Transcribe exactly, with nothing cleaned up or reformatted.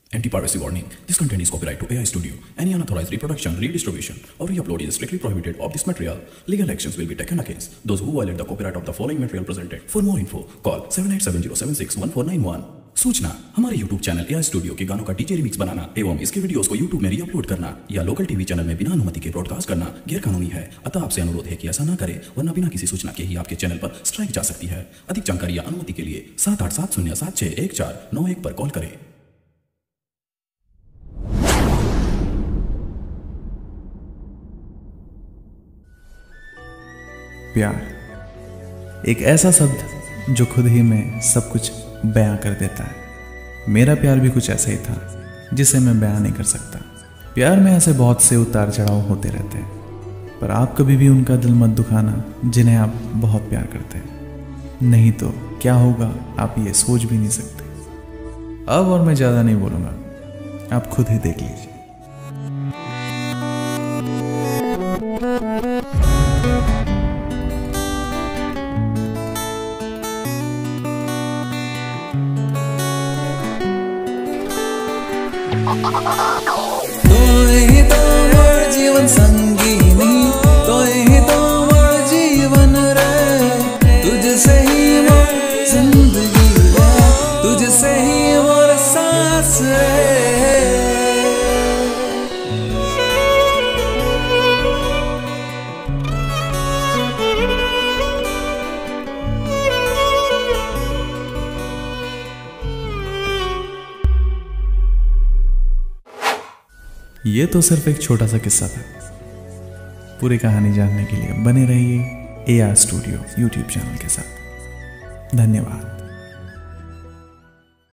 Anti-piracy warning. This content is copyright to A I Studio. Any unauthorized reproduction, redistribution, or re-upload is strictly prohibited of this material. Legal actions will be taken against those who violate the copyright of the following material presented. For more info, call seven eight seven zero seven six one four nine one. सूचना, हमारे YouTube चैनल A I studio के गानों का DJ remix बनाना एवं इसके videos को YouTube में री-अपलोड करना या लोकल टीवी चैनल में बिना अनुमति के ब्रॉडकास्ट करना गैर कानूनी है। अतः आपसे अनुरोध है कि ऐसा न करें, वरना बिना किसी सूचना के ही आपके चैनल पर स्ट्राइक जा सकती है। अधिक जानकारी या अनुमति के लिए सात आठ सात शून्य सात छह एक चार नौ एक पर कॉल करें। प्यार एक ऐसा शब्द जो खुद ही में सब कुछ बयां कर देता है। मेरा प्यार भी कुछ ऐसा ही था जिसे मैं बयां नहीं कर सकता। प्यार में ऐसे बहुत से उतार चढ़ाव होते रहते हैं, पर आप कभी भी उनका दिल मत दुखाना जिन्हें आप बहुत प्यार करते हैं। नहीं तो क्या होगा आप ये सोच भी नहीं सकते। अब और मैं ज़्यादा नहीं बोलूँगा, आप खुद ही देख लीजिए। तोय ही तो मोर जीवन संगीनी, तोय ही तो मोर जीवन रे, तुझसे ही मोर जिंदगी है, तुझसे ही मोर सांस है। ये तो सिर्फ एक छोटा सा किस्सा था। पूरी कहानी जानने के लिए बने रहिए A R studio YouTube channel के साथ। धन्यवाद।